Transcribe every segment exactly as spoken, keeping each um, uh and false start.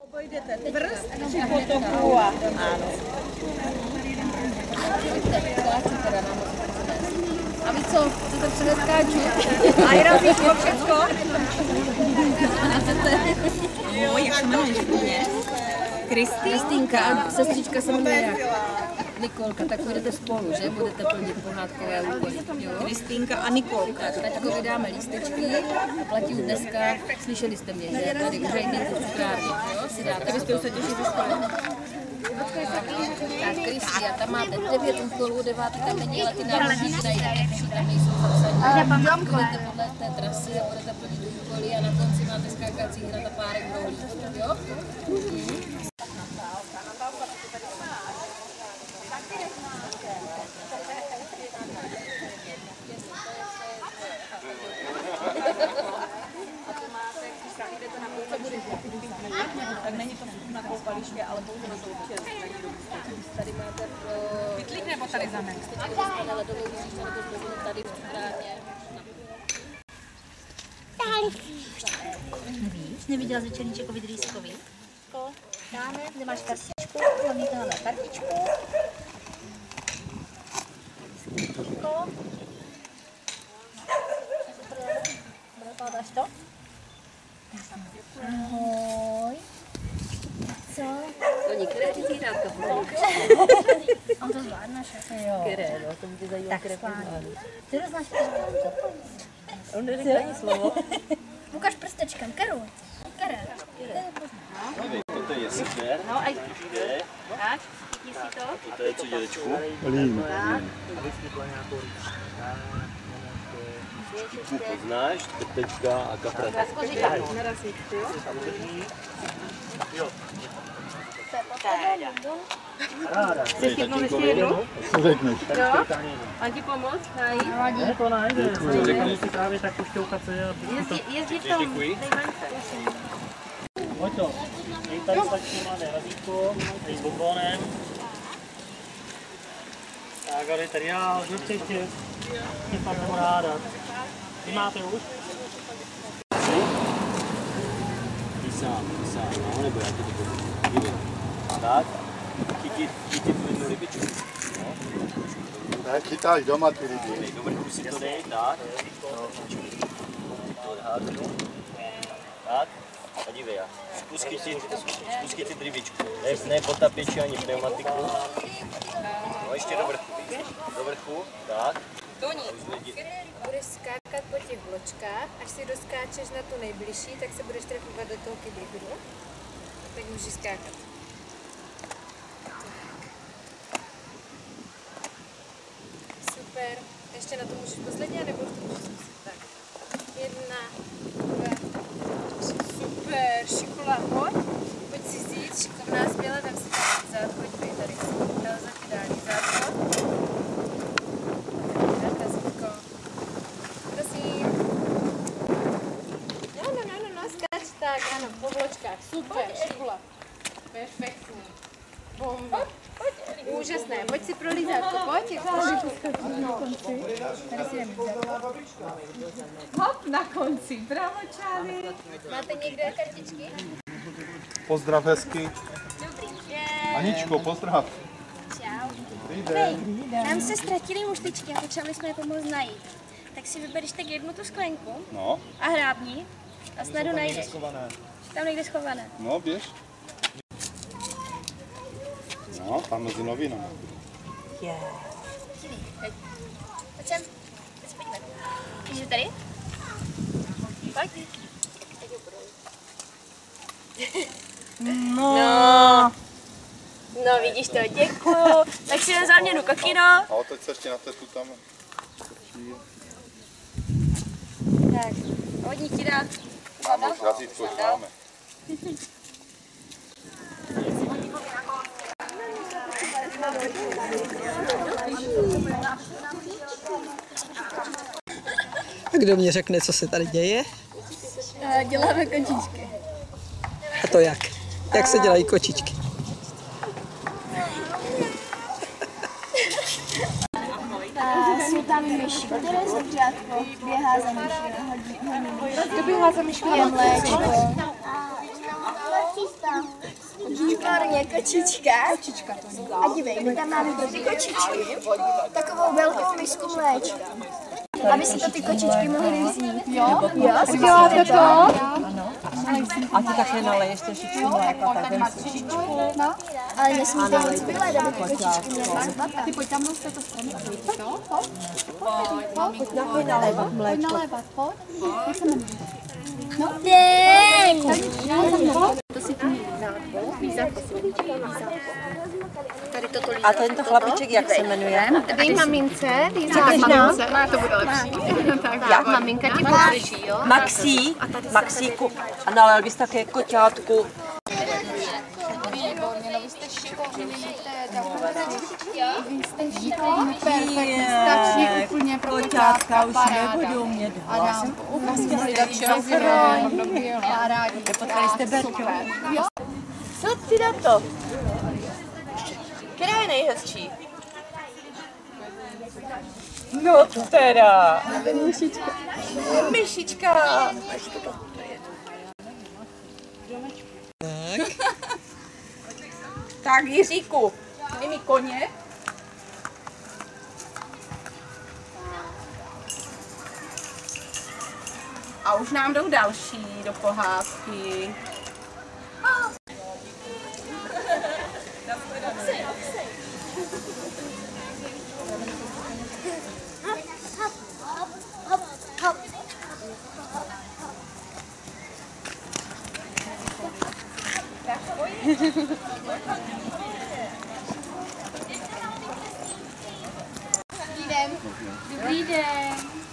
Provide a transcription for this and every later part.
Pojdete prst při potoku a ano. A vy co? Chcete předeskáču? A i razítko všechno? Jo, jak se jmenuješ mě? Kristýnka, sestřička se jmenuje jak? Nikolka, tak půjdete spolu, že? Budete plnit pohádkové úkoly. Kristýnka a Nikolka. Tak, taťkovi dáme lístečky a platí dneska, slyšeli jste mě, že? Tady u Řejnýku v cukrárně, jo? Si dáte. Vy jste už se těší ze školy. Tak, Kristý, a tam máte devět úkolů, devátý tam není, ale ty národníky dají nejlepší, tam nejsou zapsaní. Budete podle té trasy a budete plnit úkoly a na konci máte skákací hrad a párek rohlíků, jo? Mhm. Tak není to na koupaliště, ale pouze na to určitě. Tady máte pro... Pytlík nebo tady za mnou? Tady v cukrárně. Nevíš? Neviděla Zečerníček o Vidrýskovi? Dáme, kde máš kartičku, hlavně tohle kartičku. Skutko. Dokládáš to? Ahoj. Co? To některé ti zírátka pomohou. On to zvládne, šef. Jo. Které, no, to mě zajímá, Tak které zvládne. Ty to znáš, že on neříká ani slovo. ukaž prstečkem, Karol. Karel. Toto je super. No, a tak, jestli to? Toto je co, dědečku? Lín. Čiku poznáš, trtečka a kaprata. Chceš chytnout ještě jednu? Co řekneš? Jo? Mám ti pomoct? Nevadí. Ne, to nejde. Řekni si právě tak pošťoukat se. Jezdí, jezdí v tom. Pojď to. Dej tady stačí mladé razítko, dej s bonbónem. Tak, ale tady já, zlepte ještě. Mě fakt nemám ráda. Vy máte už? Ty sám, ty sám, no, nebo já ti to budu. Dívej. Tak, chytit, chytit tu jednu rybičku. No. Tak chytáš doma ty ryby. Dej, do vrchu si to dej, tak. Ty to odhádnu. Tak, a dívej já. Zkus chytit, zkus chytit rybičku. Ne, ne potapěči ani pneumatiku. No, ještě do vrchu, víš? Do vrchu, tak. Budeš skákat po těch vločkách, až si doskáčeš na tu nejbližší, tak se budeš trefovat do toho kybíku. Tak můžeš skákat. Super. Ještě na to můžeš posledně, nebo už to můžeš zkusit. Tak. Jedna, dva, tři. Super. Šikola, pojď. Pojď si vzít. Šikovná směla, tam si tady vzad. Pojď tady. Elza ti dá zádko. Tak, ano, po vločkách. Super, šikula. Perfektní. Bomba. Úžasné. Pojď si prolízat. Pojď, jak to tady si jdeme vzat. Hop, na konci. Bravo, Čávi. Máte někde kartičky? Pozdrav hezky. Dobrý Aničko, pozdrav. Čau. Dobrý den. Nám se ztratily mušličky a potřebovali jsme je pomoct najít. Tak si vybereš tak jednu tu sklenku No. a hrábni a snadu najdeš. Tam někde schované. No, běž. No, tam mezi novinami. Pojď sem. Teď se podívat. Vidíš to tady? Pojď. No. No vidíš to, děkuju. Tak si jdem záměnu kokino. A teď se ještě na tetu tam. Tak, hodně ti dá. Máme už razítko, už máme. A kdo mě řekne, co se tady děje? Děláme kočičky. A to jak? Jak se dělají kočičky? Jsou tam myši, které zvířátko běhá za myší. Kdo běhá za myškou? Je mléčko. Výborně, kočička. Kočička. A dívej, my tam máme pro ty kočičky takovou velkou misku mléčka. Aby si to ty kočičky mohly vzít. Jo? Jo, děláte to? Ano. A ty také naleješ trošičku mléka, tak vem si. No, ale nesmíte moc vylet, aby ty kočičky měly zbata. Ty pojď tam noste to stranu. Jo? Pojď nalévat mléčko. Pojď nalévat, pojď. Jak se jmenuje? No. To si tu výzávku. Výzávku. Tady toto lízávku. A tento chlapiček, jak se jmenuje? Dej mamince, říkáš mamince. To bude lepší. Tak, maminka ti podrží, jo? Maxí, Maxíku. A nalel bys také koťátku. Výborně, no vy jste šikovní, vy jste šikovní, perfektní, stačí úplně pro koťátka, už nebudou mít hlas. Parádi, Potkali jste Berťu. Co ty na to? Která je nejhezčí? No teda. Myšička. Myšička. Tak. Tak Jiříku, dej mi koně. A už nám jdou další do pohádky. Dobrý den. Dobrý den.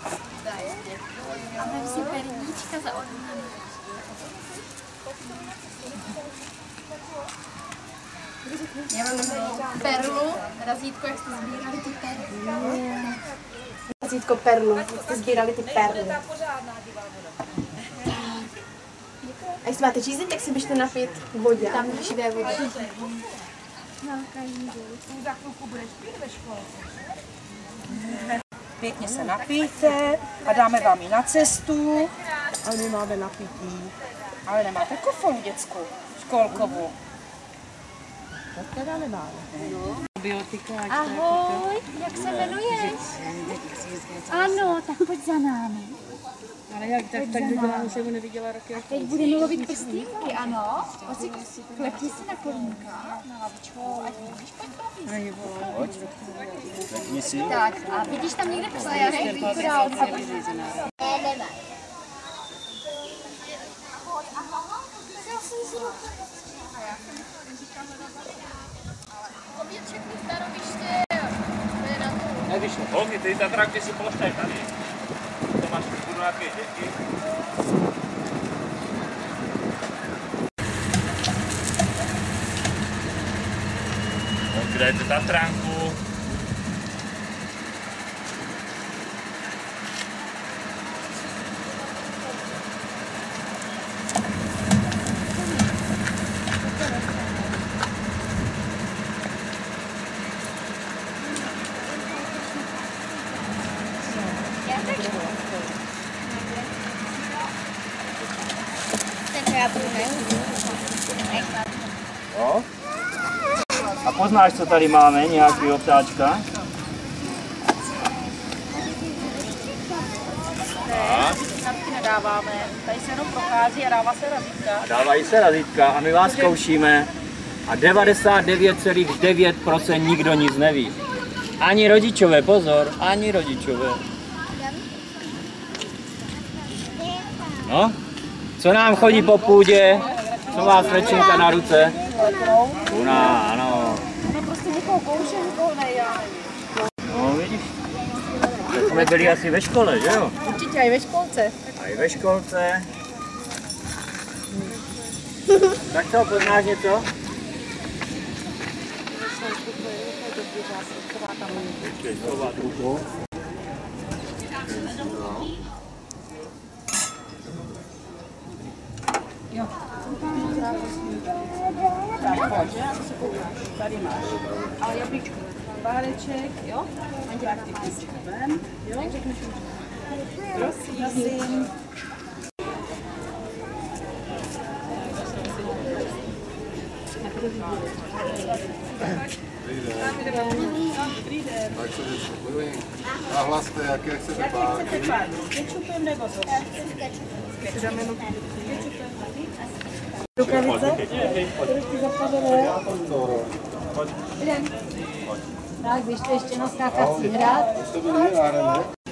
A vem si perníčka za oknem. Já mám perlu, razítko, jak jste sbírali ty perly. Razítko perlu, jak jste sbírali ty perly. A jestli máte čízeň, tak si běžte napít vodě. Tam v živé vodě. Za chvilku budeš pít ve škole. Pěkně se napijte a dáme vám ji na cestu. Ale my máme napití. Ale nemáte kofolu dětskou, školkovou. To teda nemáme. Ahoj, jak se jmenuješ? Ano, tak pojď za námi. Ale jak tak, tak dodělám, že ho neviděla roky. A teď budeme lovit prstýnky, ano. Klepni si na kolínka, na lavičku, ať můžeš pojď lovit. Tak, a vidíš tam někde prstýnek? Ne, nemá. Oběd všechny staroviště. Nevyšlo. Holky, ty zatrakty si položte tady. To máš budu nějaké děti. Holky, dajte Tatranku. Jo? A poznáš, co tady máme, nějakýho ptáčka? Ne, snadky nedáváme. Tady se jenom prochází a dává se razítka. A dávají se razítka a my vás zkoušíme. A devadesát devět celá devět procent nikdo nic neví. Ani rodičové, pozor, ani rodičové. No, co nám chodí po půdě? Co má slečinka na ruce? Kuna, ano. No prostě někoho kouše, někoho ne, já nevím. No, vidíš. Tak jsme byli asi ve škole, že jo? Určitě i ve školce. A i ve školce. Tak co, poznáš něco? Jo. Tak pojď, tady máš. Ale jablíčko, báreček, jo? Tak ty klíčky vem, jo? Prosím. Prosím. Tak se vždycky. A hlaste, jaké chcete párky. Kečupem nebo to? Rukavice? Ruky zapadené. Tak, běžte ještě na skákací hrad. To by nevěděla, ne?